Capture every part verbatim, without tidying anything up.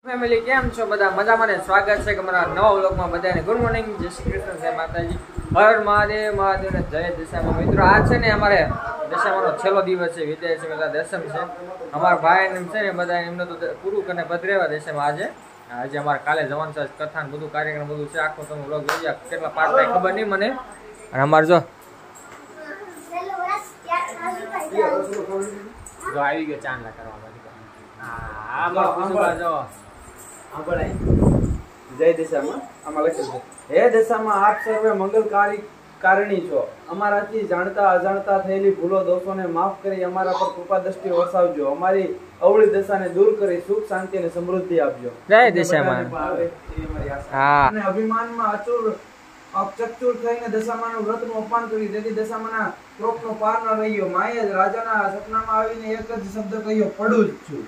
Family કેમ છો બધા મજામાં ને સ્વાગત છે કે મારા નવા વ્લોગમાં બધાને ગુડ મોર્નિંગ જય શ્રી કૃષ્ણ જય માતાજી હર મહાદેવ મહાદેવ ને જય દશામાં મિત્રો આ છે ને અમારે દશામાનો છેલ્લો દિવસ છે વિજય છે બધા દસમ છે અમારા ભાઈ ને છે ને બધા એમને તો પૂરું કરીને પધરેવા દશામાં આજે આજે અમારે કાલે જવાનું છે કથા ને બધું કાર્યક્રમ બધું છે આખો તમે વ્લોગ જોઈ કેટલા પાર્ટ થાય ખબર નહીં મને અને અમારે જો જો આવી ગયો ચાંદલા કરવા હા મારો પૂછવા જો જય દશામાં આમાં લખેલું છે હે દશામાં આપ સર્વે મંગલકારી કારણી છો અમારાથી જાણતા અજાણતા થયેલી ભૂલો દોષોને માફ કરી અમારા પર કૃપા દ્રષ્ટિ વરસાવજો અમારી અવળી દશાને દૂર કરી સુખ શાંતિ અને સમૃદ્ધિ આપજો જય દશામાં હા અને અભિમાનમાં અચૂર ચકચૂર થઈને દશામાનું વ્રતનું અપમાન કર્યું તેથી દશામાના ક્રોધનો પાર ન રહ્યો માએ રાજાના સપનામાં આવીને એક જ શબ્દ કહ્યો પડું જ છું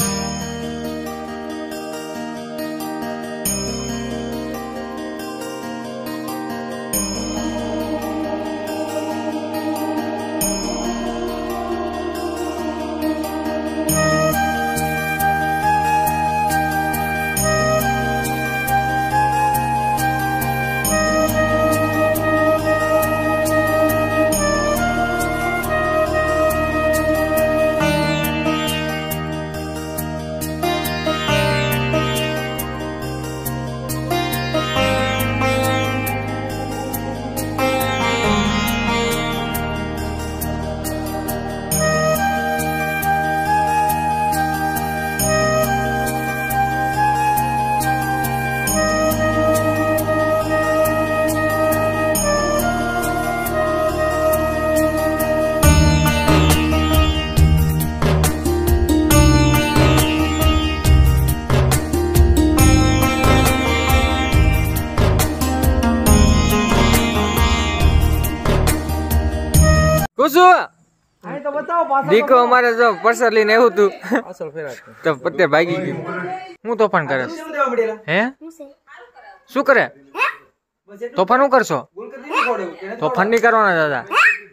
દીકો અમારે જો પરસર લઈને એવું તું તો પત્તે ભાગી ગયું હું તોફાન કરે હે શું કરે તોફાન શું કરશો તોફાન નહીં કરવાના દાદા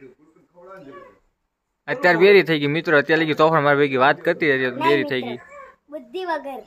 અત્યારે બેરી થઈ ગઈ મિત્રો અત્યારે લગી તોફાન મારી ભેગી વાત કરતી હતી બેરી થઈ ગઈ બુદ્ધિ વગર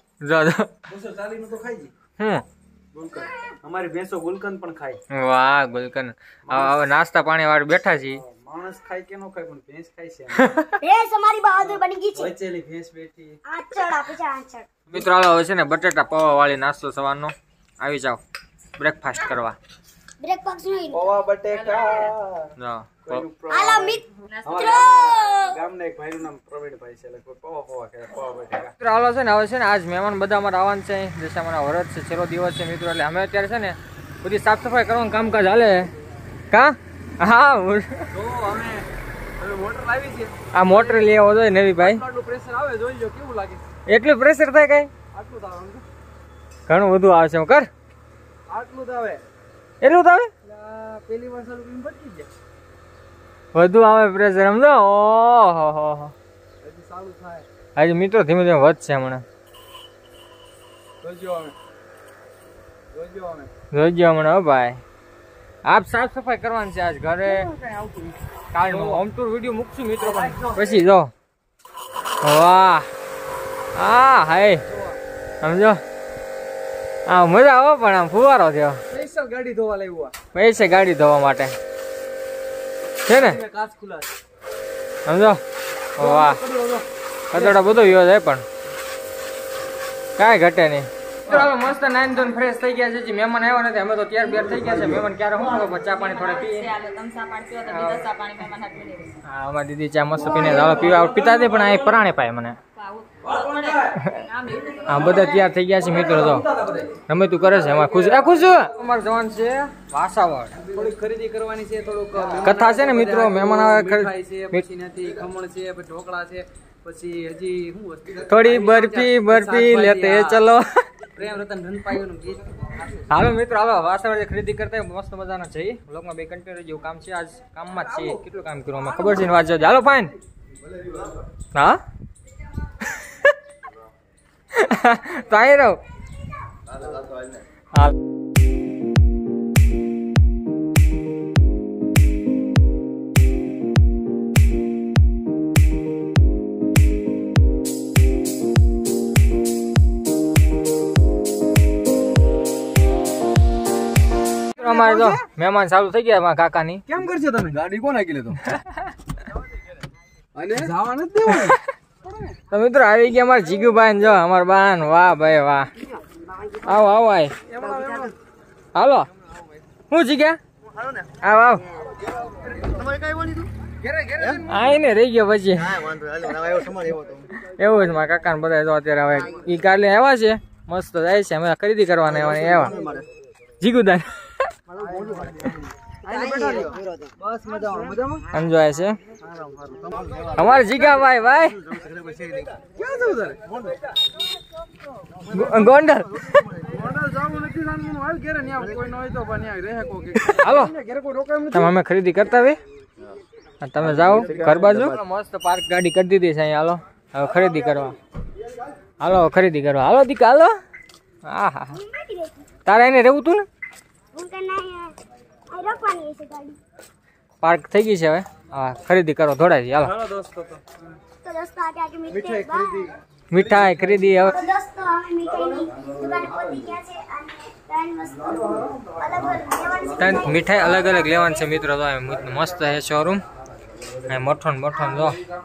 હું અમારી ભેંસો ગુલકંદ પણ ખાય વાહ ગુલકંદ હવે નાસ્તા પાણી વાળા બેઠા છીએ માણસ ખાય કે નો ખાય પણ ભેંસ ખાય છે ભેંસ અમારી બહાદુર બની ગઈ છે વચેલી ભેંસ બેઠી આચડ આપે છે આચડ મિત્રો હાલો હવે છે ને બટેટા પૌવા વાળી નાસ્તો સવારનો આવી જાવ બ્રેકફાસ્ટ કરવા બ્રેકફાસ્ટ નહીં પૌવા બટેકા જો હાલો મિત્રો ગામના એક ભાઈનું નામ પ્રવીણભાઈ છે એટલે પૌવા પૌવા કહે પૌવા બટેકા મિત્રો હાલો છે ને હવે છે ને આજ મહેમાન બધા અમારે આવવાનું છે દશામાના વરત છે છેલ્લો દિવસ છે મિત્રો એટલે અમે અત્યારે છે ને બધી સાફ સફાઈ કરવાનું કામકાજ હાલે કા હા આ મોટર લઈ આવો જોઈએ નવી ભાઈ પ્રેશર આવે જોઈજો કેવું લાગે એટલું પ્રેશર થાય કઈ આટલું આવે ઘણું બધું આવે છે કર આટલું જ આવે એટલું તો આવે પેલી વાર ચાલુ કરીને ભટકી જાય વધુ આવે પ્રેશર સમજો ઓહો હો હજી ચાલુ થાય આજે મિત્રો ધીમે ધીમે વધશે હમણાં જોઈજો અમે જોઈજો અમે જોઈજો હમણાં હો ભાઈ આપ સાફ સફાઈ કરવાની છે આજ ઘરે કાલનો હોમ ટૂર વિડીયો મૂકશું મિત્રો પછી જો વાહ હા હાય સમજો હા મજા આવે પણ આમ ફુવારો થયો સ્પેશિયલ ગાડી ધોવા લાવ્યો પૈસે ગાડી ધોવા માટે છે ને કાચ ખુલ્લા સમજો વાહ કચોડા બધો યુઝ છે પણ કાંઈ ઘટે નહીં મસ્ત નાઈન ધોન ફ્રેશ થઈ ગયા છે મહેમાન આવ્યા નથી અમે તો ત્યાર બેર થઈ ગયા છે મહેમાન ક્યારે હું ચા પાણી થોડા પીએ હા અમારી દીદી ચા મસ્ત પીને પીવા પીતા હતી પણ આ પરાણે પાય મને હા બધા તૈયાર થઈ ગયા છે મિત્રો તો અમે તું કરે છે અમારે ખુશ એ ખુશ અમારે જવાનું છે વાસાવડ થોડી ખરીદી કરવાની છે થોડુંક કથા છે ને મિત્રો મહેમાન આવે છે પછી નથી ખમણ છે પછી ઢોકળા છે પછી હજી શું વસ્તુ થોડી બરફી બરફી લેતે ચલો પ્રેમ રતન રનપાઈનું ગીત હાલો મિત્રો હાલો વાસાવડ ખરીદી કરતા મસ્ત મજાના છે લોકમાં બે કન્ટેનર જેવું કામ છે આજ કામમાં જ છે કેટલું કામ કર્યું અમે ખબર છે ને વાત જો હાલો ફાઈન હા તો આઈ રહો હાલ અમારે જો મહેમાન ચાલુ થઈ ગયા મારા કાકાની. કેમ કરશો તમે? ગાડી કોણ હાકી લેતો અને જવા નથી દેવાનું. તો મિત્રો આવી ગયા અમારા જીગુભાઈ ને જો અમારા બાન. વાહ ભાઈ વાહ. આવો આવો આય હાલો. હું જીગ્યા આવ આવ આય ને રહી ગયો પછી. એવું જ મારા કાકા ને બધા જો અત્યારે હવે ઈ કાલે આવ્યા છે મસ્ત જાય છે. અમે ખરીદી કરવાના આવ્યા જીગુદાન સમજાય છે અમારે જીગા ભાઈ ભાઈ ગોંડલ હાલો તમે અમે ખરીદી કરતા હોય તમે જાઓ ઘર બાજુ. મસ્ત પાર્ક ગાડી કરી દીધી છે અહીંયા. હાલો હવે ખરીદી કરવા. હાલો ખરીદી કરવા. હાલો દીકા હાલો. હા હા તારે એને રહેવું તું ને. પાર્ક થઈ ગઈ છે હવે. હા ખરીદી કરો થોડા હાલો. મીઠાઈ ખરીદી હવે. મીઠાઈ અલગ અલગ લેવાની છે મિત્રો. તો મસ્ત છે શોરૂમ. મઠો ને મઠો જો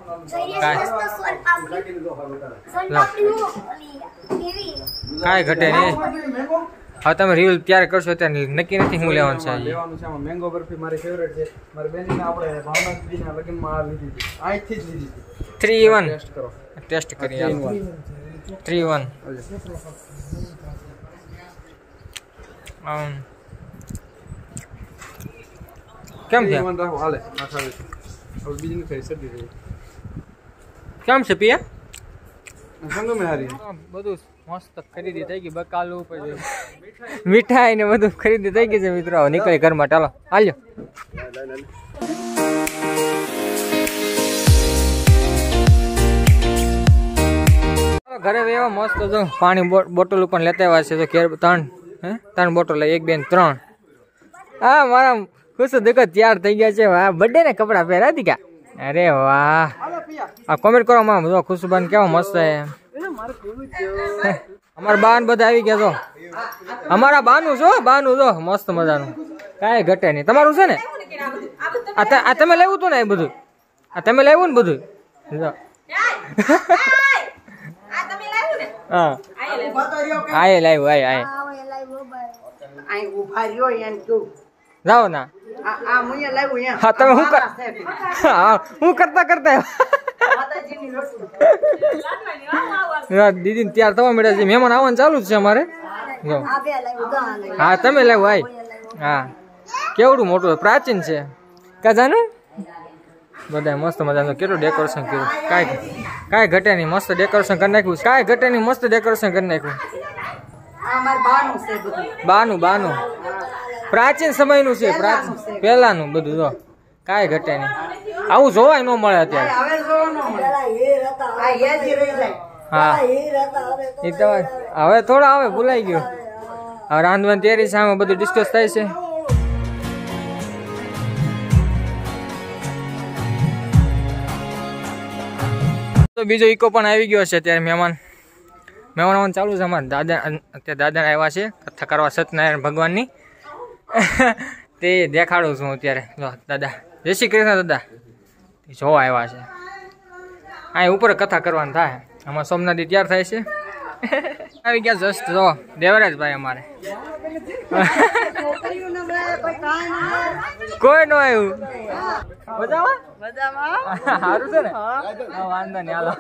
કાંઈ ઘટે નહીં. હા તમે રિવ્યુ ત્યારે કરશો ત્યારે નક્કી નથી હું લેવાનું છે. લેવાનું છે મેંગો બરફી મારી ફેવરેટ છે. મારી બેનને આપણે ભાવનાજીના લગ્નમાં આ લીધી હતી. અહીંથી જ લીધી હતી. થ્રી વન ટેસ્ટ કરો. ટેસ્ટ કરી થ્રી વન. કેમ છે હાલે બીજી નથી સડી રહી. કેમ છે પિયા? સંગમે હારી બધું મસ્ત ખરીદી થઈ ગઈ. બકાલું પછી મીઠાઈ ને બધું ખરીદી થઈ ગઈ છે મિત્રો. નીકળી ઘરમાં. ચાલો હાલ્યો. ઘરે એવા મસ્ત જો પાણી બોટલ પણ લેતા આવ્યા છે. તો કેર ત્રણ હે ત્રણ બોટલ એક બેન ત્રણ. હા મારા ખુશ દેખો તૈયાર થઈ ગયા છે. વાહ બર્થડે ને કપડા પહેરા દીકા. અરે વાહ આ કોમેન્ટ કરો માં જો ખુશબાન કેવા મસ્ત છે. અમારા બાન બધા આવી ગયા છો. અમારા બાનું છો બાનું જો મસ્ત મજાનું કાંઈ ઘટે નહીં. તમારું છે ને આ તમે લેવું તું ને એ બધું. આ તમે લેવું ને બધું. હા આય લાવ્યું આય આય જાઓ ના. હા તમે શું કર હા હું કરતા કરતા દીદી ત્યાર થવા મળ્યા છે. મહેમાન આવવાનું ચાલુ જ છે અમારે. હા તમે લાવ્યું આય. હા કેવડું મોટું પ્રાચીન છે કાજાનું. બધા મસ્ત મજાનું કેટલું ડેકોરેશન કર્યું. કાંઈ કાંઈ ઘટે નહીં. મસ્ત ડેકોરેશન કરી નાખ્યું. કાંઈ ઘટે નહીં. મસ્ત ડેકોરેશન કરી નાખ્યું. બાનું બાનું પ્રાચીન સમયનું છે. પ્રાચીન પહેલાનું બધું જો કાંઈ ઘટે નહીં. આવું જોવાય ન મળે અત્યારે. હા એ તો હવે થોડા આવે ભૂલાઈ ગયું. હવે રાંધવાની તૈયારી છે. આમાં બધું ડિસ્કસ થાય છે. તો બીજો ઈકો પણ આવી ગયો છે. અત્યારે મહેમાન મહેમાન આવવાનું ચાલુ છે. અમારા દાદા અત્યારે દાદા આવ્યા છે કથા કરવા સત્યનારાયણ ભગવાનની. તે દેખાડું છું અત્યારે. જો દાદા જય શ્રી કૃષ્ણ. દાદા જોવા આવ્યા છે. અહીં ઉપર કથા કરવાની થાય. આમાં સોમનાથી તૈયાર થાય છે. આવી ગયા જસ્ટ જો દેવરાજભાઈ અમારે. કોઈ ન આવ્યું. સારું છે ને. વાંધો નહીં હાલો.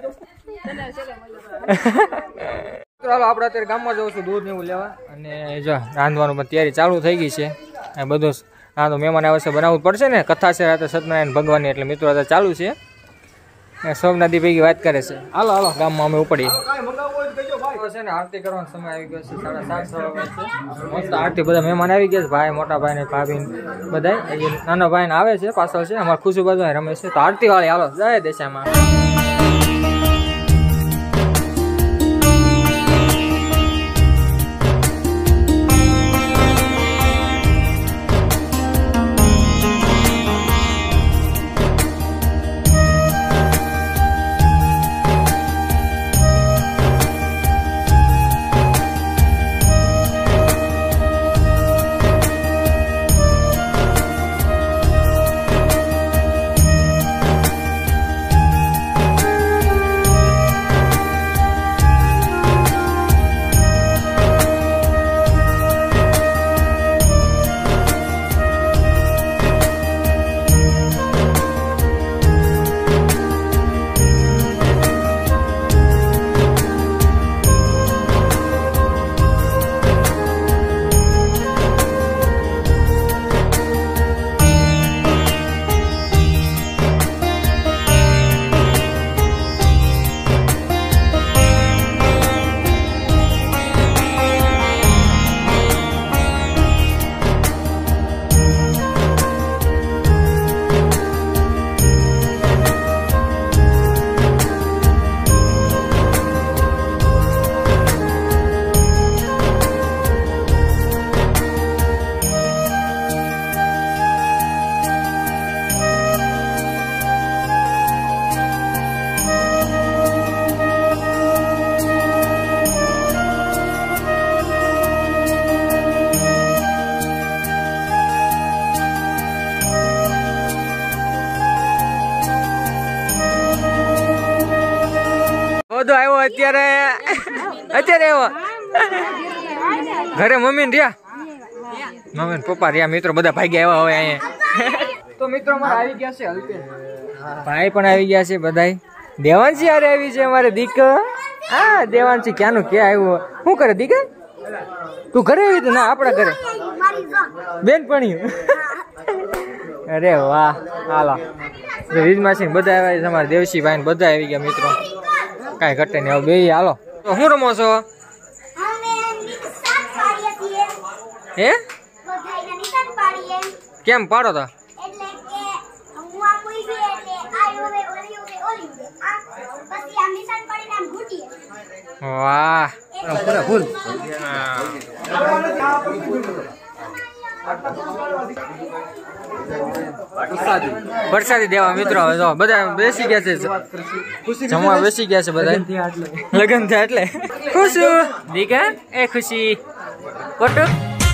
ચાલો આપણે અત્યારે ગામમાં જવું છું દૂધ ને એવું લેવા. અને જો રાંધવાનું પણ તૈયારી ચાલુ થઈ ગઈ છે. બધું રાંધો મહેમાન આવે છે બનાવવું પડશે ને. કથા છે રાતે સત્યનારાયણ ભગવાનની એટલે મિત્રો અત્યારે ચાલુ છે. સોમનાથી ભેગી વાત કરે છે. હાલો હાલો ગામમાં અમે ઉપડીએ છે ને. આરતી કરવાનો સમય આવી ગયો છે. સાડા સાત સવા મસ્ત આરતી બધા મહેમાન આવી ગયા છે. ભાઈ મોટા ભાઈ ને ભાભી બધા નાના ભાઈ ને આવે છે પાછળ છે. અમારે ખુશી બાજુ રમે છે. તો આરતી વાળી હાલો જય દેશામાં. આવ્યા ઘરે મમ્મી ને રહ્યા મમ્મી ને પપ્પા રહ્યા મિત્રો બધા ભાગ્યા આવ્યા હવે અહીંયા તો મિત્રો અમારે આવી ગયા છે હલ્પે ભાઈ પણ આવી ગયા છે બધાય દેવાંશી હારે આવી છે અમારે દીક હા દેવાંશી ક્યાંનું ક્યાં આવ્યો શું કરે દીકા તું ઘરે આવી હતી ના આપણા ઘરે બેન પણ અરે વાહ હાલો રીજમાસી બધા આવ્યા છે અમારા દેવસી ભાઈ ને બધા આવી ગયા મિત્રો કાંઈ ઘટે નહીં હવે બે હાલો તો શું રમો છો હે કેમ પાડો તા વાહ ફૂલ વરસાદી દેવા મિત્રો હવે જો બધા બેસી ગયા છે જમવા બેસી ગયા છે બધા લગન થયા એટલે ખુશ દીકા એ ખુશી કોટો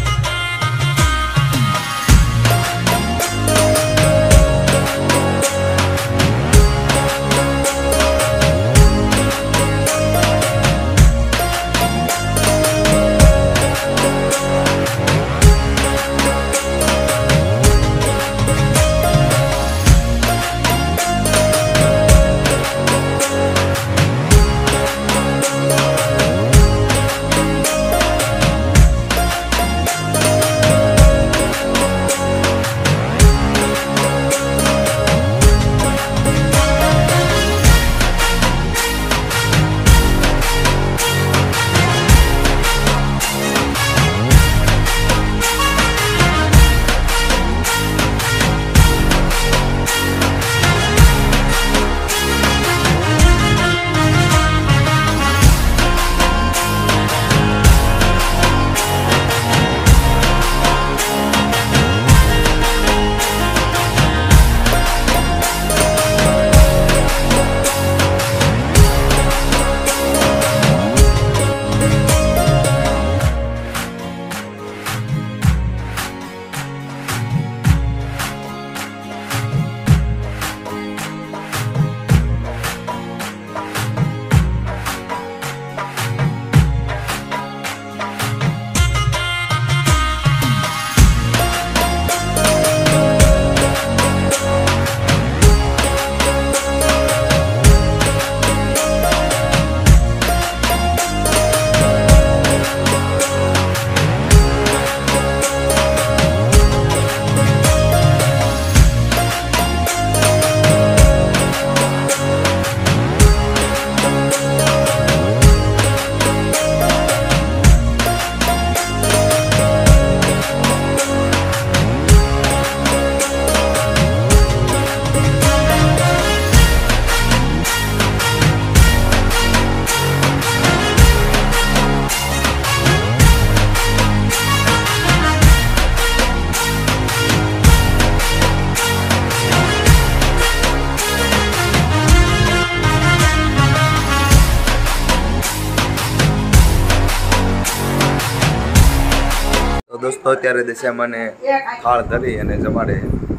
દોસ્તો અત્યારે દશામાને થાળ ધરી અને જમાડે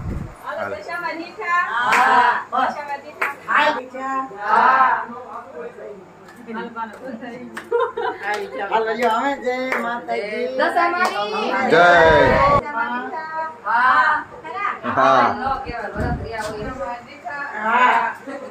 જય હા